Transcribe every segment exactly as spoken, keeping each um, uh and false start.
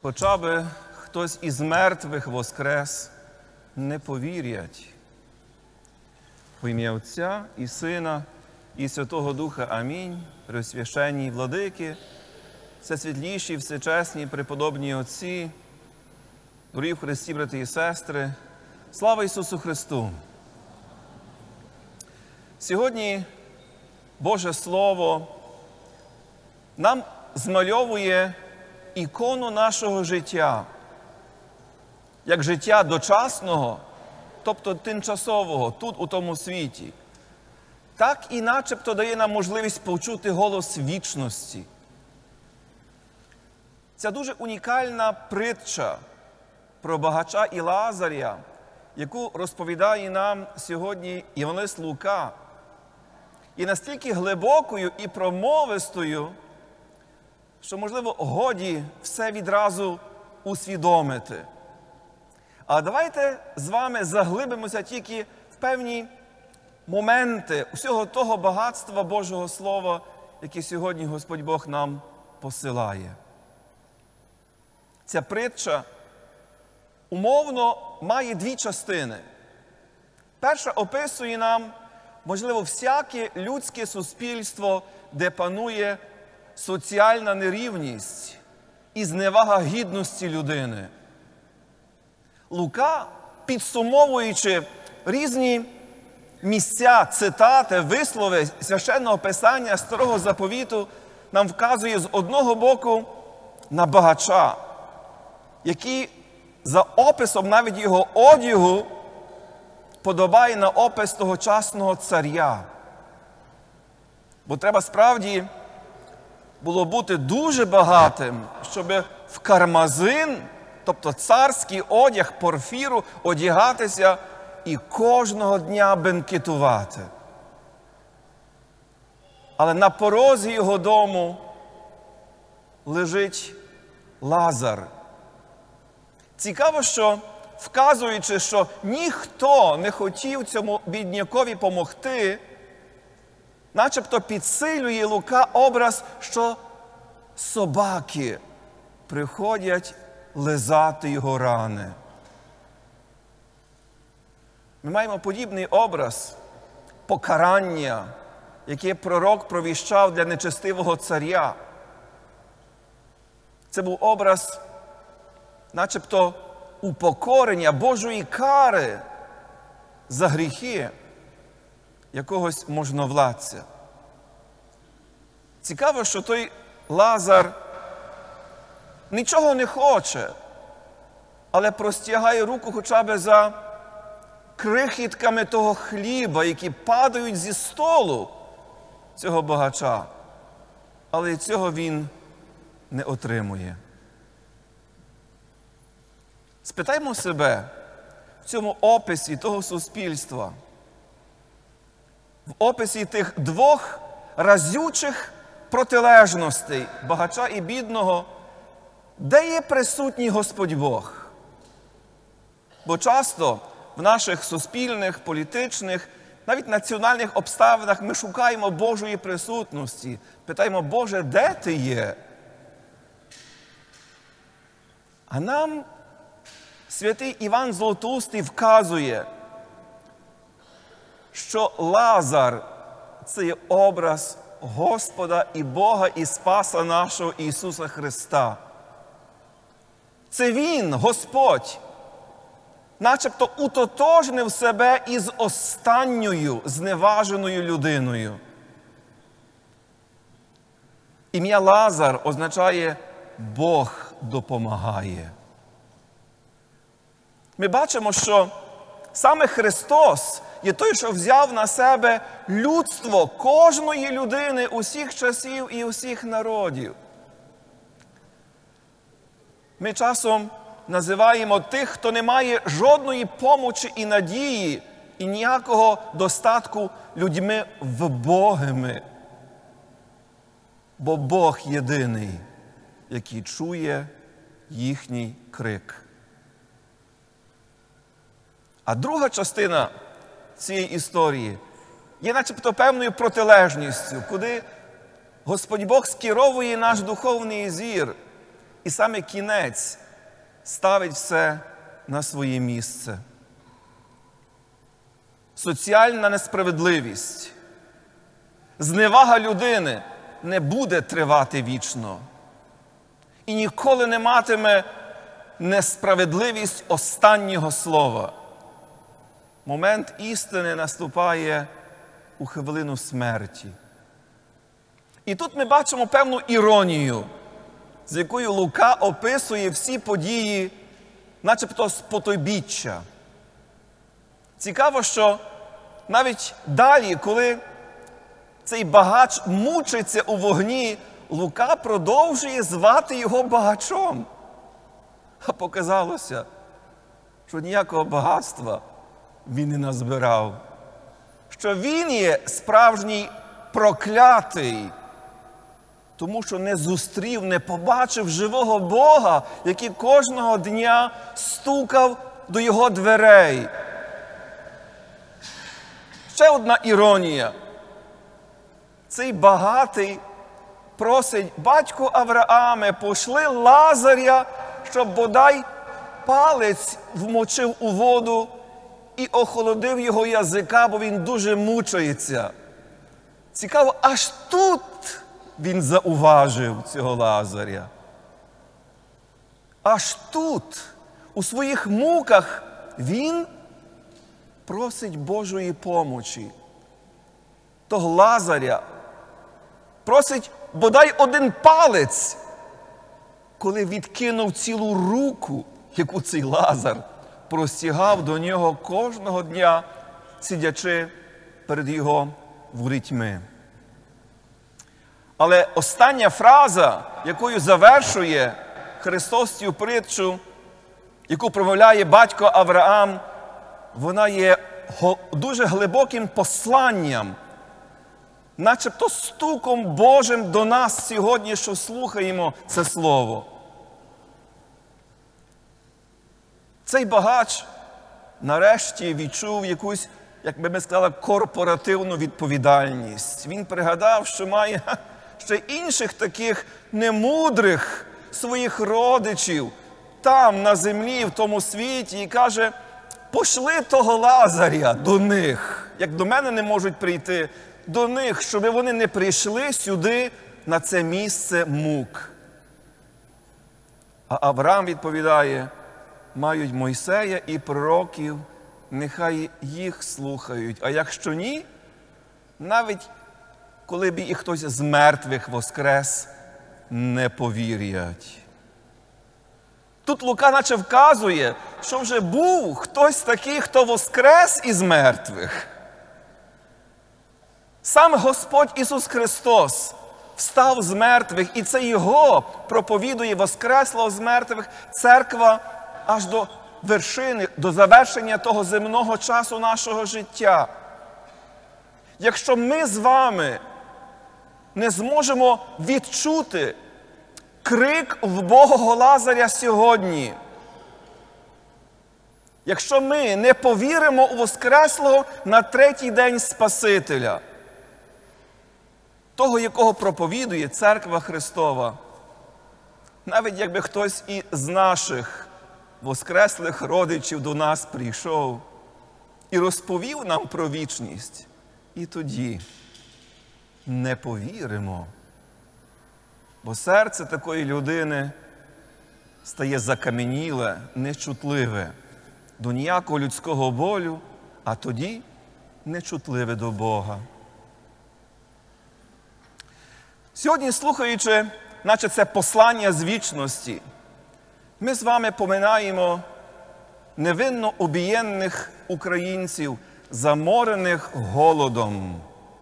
Хоча би хтось із мертвих воскрес, не повірять. В ім'я Отця і Сина, і Святого Духа. Амінь. Преосвященні владики, всесвітліші, всечесні, преподобні отці, дорогі в Христі, брати і сестри, слава Ісусу Христу! Сьогодні Боже Слово нам змальовує ікону нашого життя, як життя дочасного, тобто тимчасового, тут, у тому світі, так і начебто дає нам можливість почути голос вічності. Ця дуже унікальна притча про багача і Лазаря, яку розповідає нам сьогодні євангелист Лука, і настільки глибокою і промовистою, що, можливо, годі все відразу усвідомити. А давайте з вами заглибимося тільки в певні моменти усього того багатства Божого Слова, яке сьогодні Господь Бог нам посилає. Ця притча умовно має дві частини. Перша описує нам, можливо, всяке людське суспільство, де панує соціальна нерівність і зневага гідності людини. Лука, підсумовуючи різні місця, цитати, вислови Священного Писання Старого Заповіту, нам вказує з одного боку на багача, який за описом навіть його одягу подобає на опис тогочасного царя. Бо треба справді було бути дуже багатим, щоб в кармазин, тобто царський одяг порфіру, одягатися і кожного дня бенкетувати. Але на порозі його дому лежить Лазар. Цікаво, що, вказуючи, що ніхто не хотів цьому біднякові помогти, начебто підсилює Лука образ, що собаки приходять лизати його рани. Ми маємо подібний образ покарання, яке пророк провіщав для нечестивого царя. Це був образ начебто упокорення Божої кари за гріхи якогось можновладця. Цікаво, що той Лазар нічого не хоче, але простягає руку хоча б за крихітками того хліба, які падають зі столу цього багача. Але і цього він не отримує. Спитаймо себе в цьому описі того суспільства, в описі тих двох разючих протилежностей багача і бідного, де є присутній Господь Бог? Бо часто в наших суспільних, політичних, навіть національних обставинах ми шукаємо Божої присутності. Питаємо: Боже, де Ти є? А нам святий Іван Златоустий вказує, що Лазар – це є образ Господа і Бога і Спаса нашого Ісуса Христа. Це Він, Господь, начебто утотожнив себе із останньою зневаженою людиною. Ім'я Лазар означає «Бог допомагає». Ми бачимо, що саме Христос є той, що взяв на себе людство кожної людини усіх часів і усіх народів. Ми часом називаємо тих, хто не має жодної помочі і надії, і ніякого достатку людьми вбогими. Бо Бог єдиний, який чує їхній крик. А друга частина цієї історії є начебто певною протилежністю, куди Господь Бог скеровує наш духовний зір І саме кінець ставить все на своє місце. Соціальна несправедливість, зневага людини не буде тривати вічно. І ніколи не матиме несправедливість останнього слова. Момент істини наступає у хвилину смерті. І тут ми бачимо певну іронію, з якою Лука описує всі події, начебто з потойбіччя. Цікаво, що навіть далі, коли цей багач мучиться у вогні, Лука продовжує звати його багачом. А показалося, що ніякого багатства він не назбирав. Що він є справжній проклятий, тому що не зустрів, не побачив живого Бога, який кожного дня стукав до його дверей. Ще одна іронія. Цей багатий просить: батько Аврааме, пошли Лазаря, щоб бодай палець вмочив у воду і охолодив його язика, бо він дуже мучається. Цікаво, аж тут він зауважив цього Лазаря. Аж тут, у своїх муках, він просить Божої помочі. Того Лазаря просить бодай один палець, коли відкинув цілу руку, яку цей Лазар простягав до нього кожного дня, сидячи перед його ворітьми. Але остання фраза, якою завершує Христос цю притчу, яку промовляє батько Авраам, вона є дуже глибоким посланням, начебто стуком Божим до нас сьогодні, що слухаємо це слово. Цей багач нарешті відчув якусь, як би ми сказали, корпоративну відповідальність. Він пригадав, що має ще інших таких немудрих своїх родичів там, на землі, в тому світі, і каже: пошли того Лазаря до них, як до мене не можуть прийти, до них, щоб вони не прийшли сюди, на це місце мук. А Авраам відповідає: мають Мойсея і пророків, нехай їх слухають. А якщо ні, навіть коли б і хтось з мертвих воскрес, не повірять. Тут Лука наче вказує, що вже був хтось такий, хто воскрес із мертвих. Сам Господь Ісус Христос встав з мертвих, і це Його проповідує воскреслого з мертвих церква аж до вершини, до завершення того земного часу нашого життя. Якщо ми з вами не зможемо відчути крик вбогого Лазаря сьогодні, якщо ми не повіримо у воскреслого на третій день Спасителя, того, якого проповідує Церква Христова, навіть якби хтось і з наших воскреслих родичів до нас прийшов і розповів нам про вічність, і тоді не повіримо. Бо серце такої людини стає закам'яніле, нечутливе до ніякого людського болю, а тоді нечутливе до Бога. Сьогодні, слухаючи, наче це послання з вічності, ми з вами поминаємо невинно обієнних українців, заморених голодом.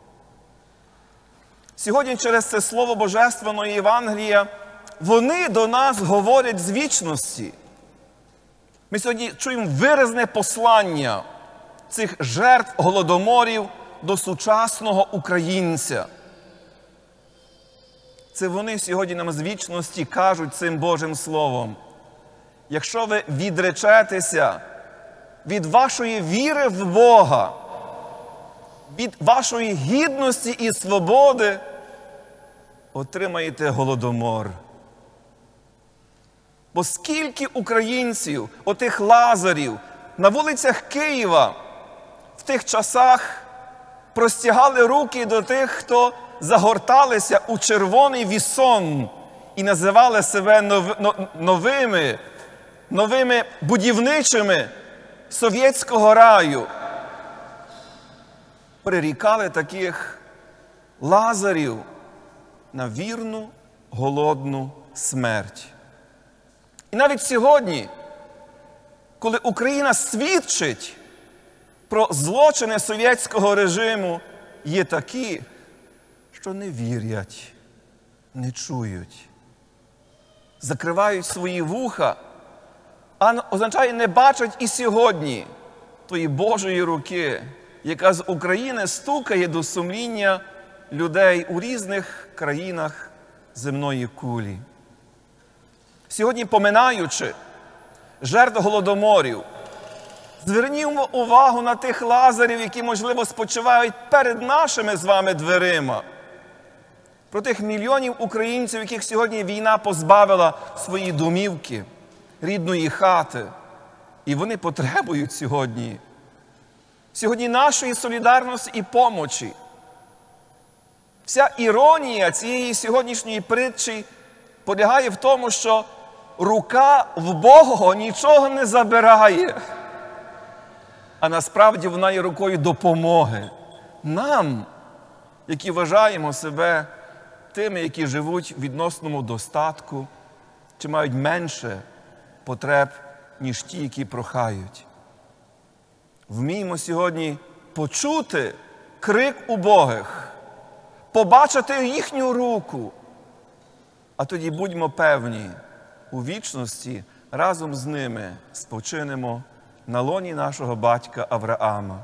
Сьогодні через це Слово Божественного Євангелія вони до нас говорять з вічності. Ми сьогодні чуємо виразне послання цих жертв голодоморів до сучасного українця. Це вони сьогодні нам з вічності кажуть цим Божим Словом: якщо ви відречетеся від вашої віри в Бога, від вашої гідності і свободи, отримаєте голодомор. Бо скільки українців, отих Лазарів, на вулицях Києва в тих часах простягали руки до тих, хто загорталися у червоний вісон і називали себе новими, новими будівничими совєтського раю. Прирікали таких Лазарів на вірну, голодну смерть. І навіть сьогодні, коли Україна свідчить про злочини совєтського режиму, є такі, що не вірять, не чують, закривають свої вуха, а означає, не бачать і сьогодні тої Божої руки, яка з України стукає до сумління людей у різних країнах земної кулі. Сьогодні, поминаючи жертв голодоморів, звернімо увагу на тих Лазарів, які, можливо, спочивають перед нашими з вами дверима. Про тих мільйонів українців, яких сьогодні війна позбавила свої домівки, рідної хати. І вони потребують сьогодні. Сьогодні нашої солідарності і помочі. Вся іронія цієї сьогоднішньої притчі полягає в тому, що рука вбогого нічого не забирає. А насправді вона є рукою допомоги. Нам, які вважаємо себе тими, які живуть в відносному достатку, чи мають менше потреб, ніж ті, які прохають. Вміємо сьогодні почути крик убогих, побачити їхню руку, а тоді будьмо певні, у вічності разом з ними спочинемо на лоні нашого батька Авраама.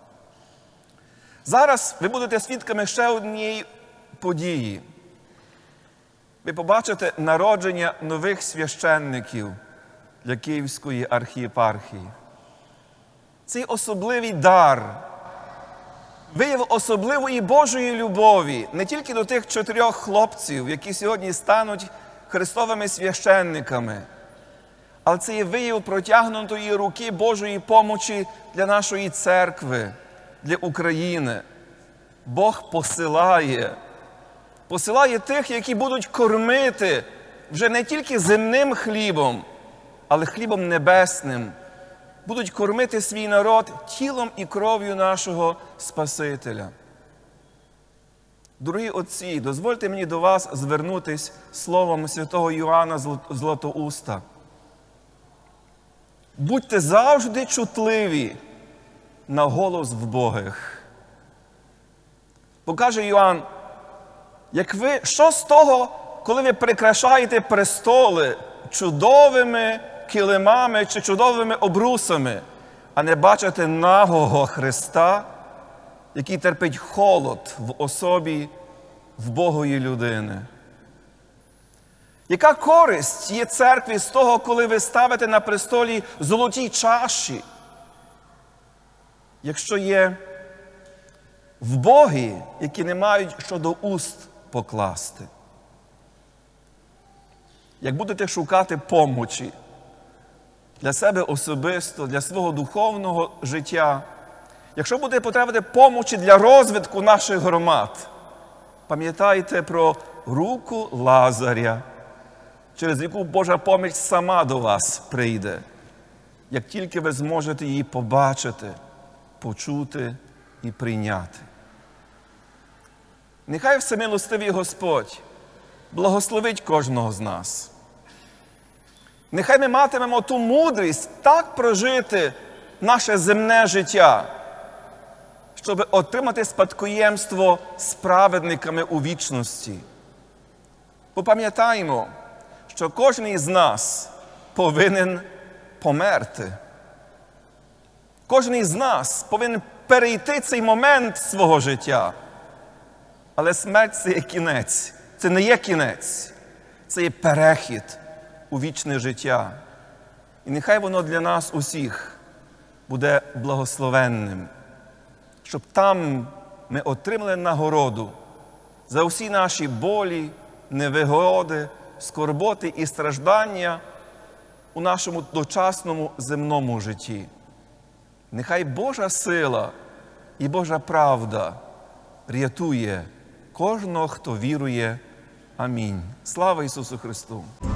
Зараз ви будете свідками ще однієї події. Ви побачите народження нових священників для Київської архієпархії. Цей особливий дар, вияв особливої Божої любові не тільки до тих чотирьох хлопців, які сьогодні стануть Христовими священниками, але це є вияв протягнутої руки Божої помочі для нашої церкви, для України. Бог посилає, посилає тих, які будуть кормити вже не тільки земним хлібом, але хлібом небесним. Будуть кормити свій народ тілом і кров'ю нашого Спасителя. Дорогі отці, дозвольте мені до вас звернутись словом святого Йоанна Златоуста. Будьте завжди чутливі на голос вбогих. Бо каже Йоанн, як ви, що з того, коли ви прикрашаєте престоли чудовими килимами чи чудовими обрусами, а не бачите нагого Христа, який терпить холод в особі вбогої людини? Яка користь є церкві з того, коли ви ставите на престолі золоті чаші, якщо є вбогі, які не мають що до уст покласти? Як будете шукати помочі для себе особисто, для свого духовного життя, якщо буде потребувати помочі для розвитку наших громад, пам'ятайте про руку Лазаря, через яку Божа поміч сама до вас прийде, як тільки ви зможете її побачити, почути і прийняти. Нехай всемилостивий Господь благословить кожного з нас. Нехай ми матимемо ту мудрість так прожити наше земне життя, щоб отримати спадкоємство з праведниками у вічності. Попам'ятаємо, що кожен із нас повинен померти. Кожен із нас повинен перейти цей момент свого життя. Але смерть – це є кінець. Це не є кінець. Це є перехід у вічне життя. І нехай воно для нас усіх буде благословенним, щоб там ми отримали нагороду за усі наші болі, невигоди, скорботи і страждання, у нашому дочасному земному житті. Нехай Божа сила і Божа правда рятує кожного, хто вірує. Амінь. Слава Ісусу Христу!